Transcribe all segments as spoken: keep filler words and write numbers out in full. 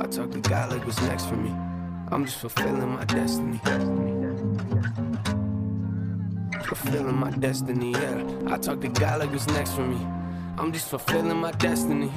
talk to God like what's next for me. I'm just fulfilling my destiny. Fulfilling my destiny, yeah. I talk to God like what's next for me. I'm just fulfilling my destiny.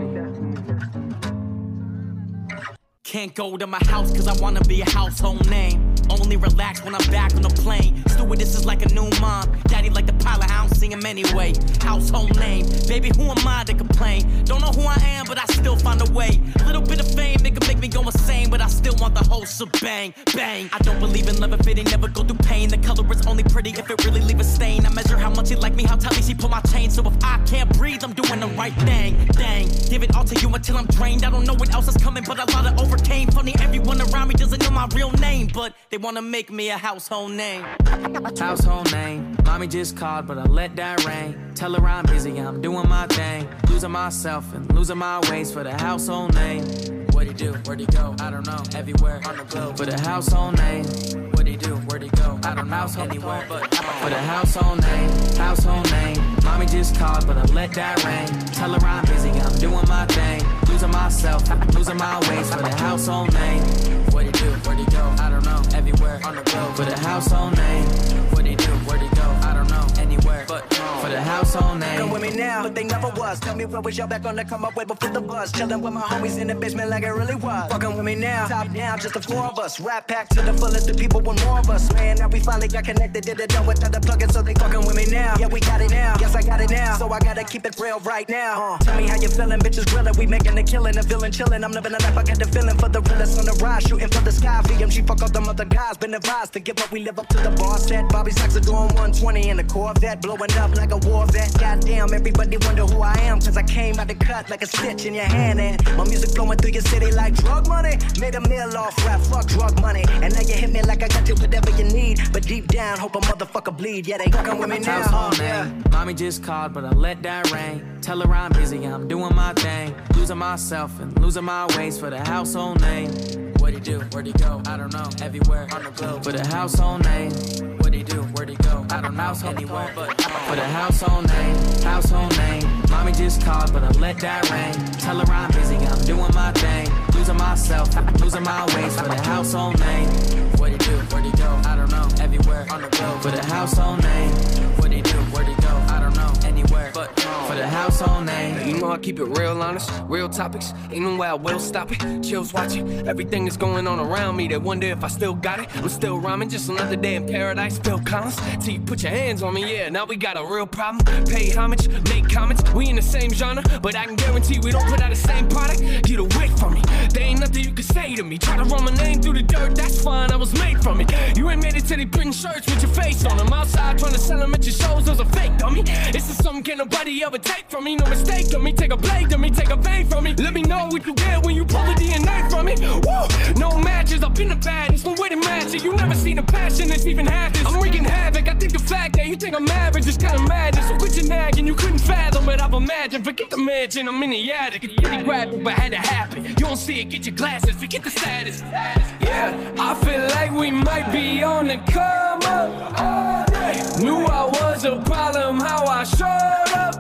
Can't go to my house cause I wanna be a household name. Only relax when I'm back on the plane. Stewardess is like a new mom. Daddy like the pilot, I don't see him anyway. Household name, baby, who am I to complain? Don't know who I am, but I still find a way. Little bit of fame, it can make me go insane, but I still want the whole shebang, bang. I don't believe in love if it ain't never go through pain. The color is only pretty if it really leave a stain. I measure how much he like me, how tightly she pull my chain. So if I can't breathe, I'm doing the right thing, dang. Give it all to you until I'm drained. I don't know what else is coming, but a lot of overcame. Funny, everyone around me doesn't know my real name, but they wanna make me a household name. Household name, mommy just called, but I let that rain. Tell her I'm busy, I'm doing my thing. Losing myself and losing my ways for the household name. What'd he do? Where'd he go? I don't know. Everywhere on the globe. For the household name. What'd he do? Where'd he go? I don't know. Anywhere but for the household name. Household name. Mommy just called, but I let that rain. Tell her I'm busy, I'm doing my thing. Losing myself, losing my ways for the household name. What'd he do? Where'd he go? I don't know. Everywhere on the globe. For the household name. What'd he do? Where'd he go? I don't know. Anywhere but for the household name. Come with me now, but they never was. Tell me what was y'all back on to come up with before the buzz. Chillin' with my homies in the basement like it really was. Fuckin' with me now, top down, just the four of us. Rap pack to the fullest, the people want more of us. Man, now we finally got connected, did it done without the plugin, so they fucking with me now. Yeah, we got it now, yes I got it now, so I gotta keep it real right now. Uh, tell me how you feelin', bitches grillin', we making a killin', a villain chillin'. I'm living a life, I got the feeling for the realest on the rise, shooting for the sky. V M G, fuck all them other guys, been advised to give up, we live up to the bar set. Bobby Sacks are doing one twenty in the Corvette, blowing up like a war vet. Goddamn, everybody wonder who I am, cause I came out the cut like a stitch in your hand. And my music flowing through your city like drug money. Made a meal off rap, fuck drug money. And now you hit me like I got you whatever you need. But deep down, hope a motherfucker bleed. Yeah, they fucking with me now. Household name. Mommy just called, but I let that rain. Tell her I'm busy, I'm doing my thing. Losing myself and losing my ways for the household name. What'd he do? Where'd he go? I don't know. Everywhere on the globe. For the household name. What'd he do? Where'd he go? I don't know. Anywhere but for the household name. Household name. Mommy just called, but I let that rain. Tell her I'm busy, I'm doing my thing. Losing myself, losing my ways for the household name. What'd he do? Where'd he go? I don't know. Everywhere on the globe. For the household name. What'd he do? Where'd he go? I don't know. Anywhere but for the household name. You know I keep it real honest, real topics. Ain't no way I will stop it. Chills watching everything that's going on around me. They wonder if I still got it. I'm still rhyming, just another day in paradise. Phil Collins, till you put your hands on me. Yeah, now we got a real problem. Pay homage, make comments. We in the same genre, but I can guarantee we don't put out the same product. Get away from me. There ain't nothing you can say to me. Try to run my name through the dirt, that's fine. I was made from it. You ain't made it till they print shirts with your face on them. Outside trying to sell them at your shows, those are fake, dummy. This is something can't nobody ever take from me. No mistake on me. Take a blade to me, take a vein from me. Let me know what you get when you pull the D N A from me. Woo! No matches, I've been the baddest. No way to match it. You never seen the passion that's even half this. I'm wreaking havoc. I think the fact that you think I'm average is kinda madness. So quit your nagging, you couldn't fathom it. I've imagined. Forget the mansion, I'm in the attic. It's pretty graphic, but had to happen. You don't see it, get your glasses. Forget the status. Yeah, I feel like we might be on the come up. All day. Knew I was a problem, how I showed up.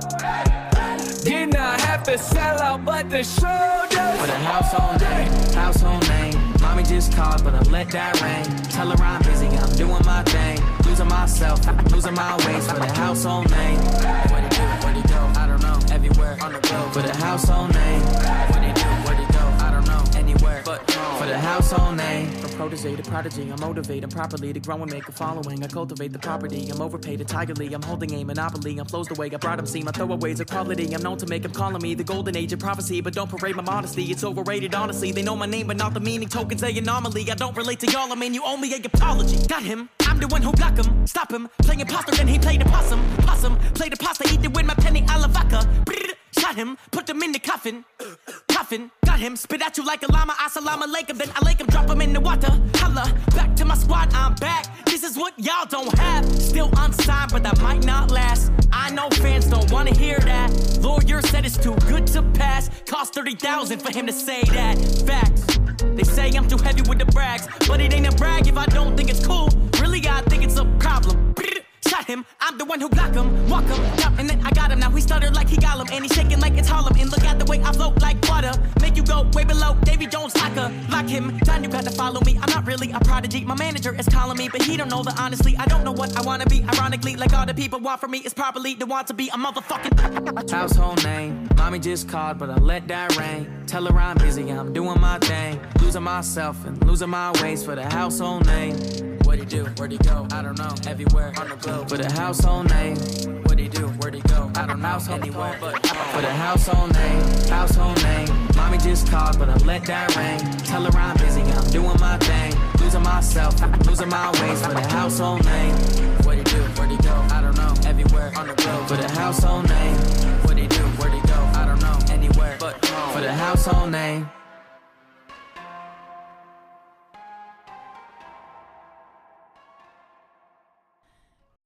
Did not have to sell out, but the show does. For the household name, household name. Mommy just called, but I let that rain. Tell her I'm busy, I'm doing my thing. Losing myself, losing my ways for the household name. Where'd he do? Where'd he go? I don't know. Everywhere on the globe. For the household name. Where'd he do? Where'd he go? I don't know. Anywhere but for the household name. From protege to prodigy, I'm motivated properly to grow and make a following. I cultivate the property, I'm overpaid entirely. I'm holding a monopoly, I'm flows the way I brought him. See my throwaways are quality. I'm known to make him calling me the golden age of prophecy, but don't parade my modesty. It's overrated, honestly. They know my name, but not the meaning. Tokens, a anomaly. I don't relate to y'all. I mean, you owe me a apology. Got him. I'm the one who block him. Stop him. Playing imposter, then he played a possum. Possum. Played a pasta, eat it with my penny a la vodka. Shot him. Put him in the coffin. Coffin. Got him. Spit at you like a llama. Assalamu alaikum. Then I lake him. Drop him in the water. Holla. Back to my squad. I'm back. This is what y'all don't have. Still unsigned, but that might not last. I know fans don't wanna hear that. Lawyer said it's too good to pass. Cost thirty thousand for him to say that. Facts. They say I'm too heavy with the brags, but it ain't a brag if I don't think it's cool. Really, I think it's a problem. Shot him, I'm the one who block him, walk him, down, and then I got him. Now he stuttered like he got him, and he's shaking like it's Harlem. And look at the way I float like water, make you go way below Davy Davy Jones like a, like him. Don, you got to follow me. I'm not really a prodigy. My manager is calling me, but he don't know that honestly. I don't know what I wanna be. Ironically, like all the people want from me is properly to want to be a motherfucking household name. Mommy just called, but I let that rain. Tell her I'm busy, I'm doing my thing. Losing myself and losing my ways for the household name. What'd he do? Where'd he go? I don't know. Everywhere on the globe. For the household name. What'd he do? Where'd he go? I don't know. Anywhere but for the household name. Household name. Mommy just called, but I let that rain. Tell her I'm busy, I'm doing my thing. Losing myself, losing my ways for the household name. What'd he do? Where'd he go? I don't know. Everywhere on the globe. For the household name. What'd he do? Where'd he go? I don't know. Anywhere but for the household name.